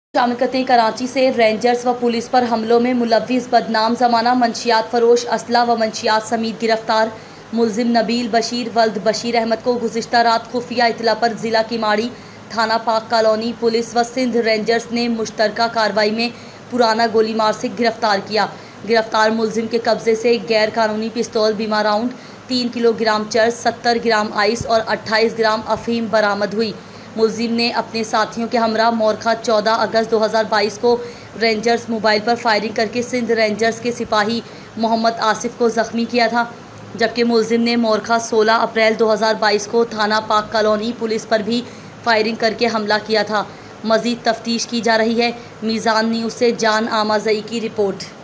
शामिल कराची से रेंजर्स व पुलिस पर हमलों में मुलव्विस बदनाम ज़माना मंशियात फरोश असला व मंशियात समेत गिरफ्तार मुलजिम नबील बशीर वल्द बशीर अहमद को गुज़िश्ता रात खुफिया इतला पर ज़िला किमाड़ी थाना पाक कॉलोनी पुलिस व सिंध रेंजर्स ने मुश्तरका कार्रवाई में पुराना गोलीमार से गिरफ्तार किया। गिरफ्तार मुलजिम के कब्जे से गैर कानूनी पिस्तौल बीमा राउंड 3 किलोग्राम चर्च 70 ग्राम आइस और 28 ग्राम अफीम बरामद हुई। मुलजिम ने अपने साथियों के हमरा मोरखा 14 अगस्त 2022 को रेंजर्स मोबाइल पर फायरिंग करके सिंध रेंजर्स के सिपाही मोहम्मद आसिफ को ज़ख्मी किया था, जबकि मुलजिम ने मोरखा 16 अप्रैल 2022 को थाना पाक कॉलोनी पुलिस पर भी फायरिंग करके हमला किया था। मज़ीद तफ्तीश की जा रही है। मीज़ान न्यूज़ से जान आमाज़ई की रिपोर्ट।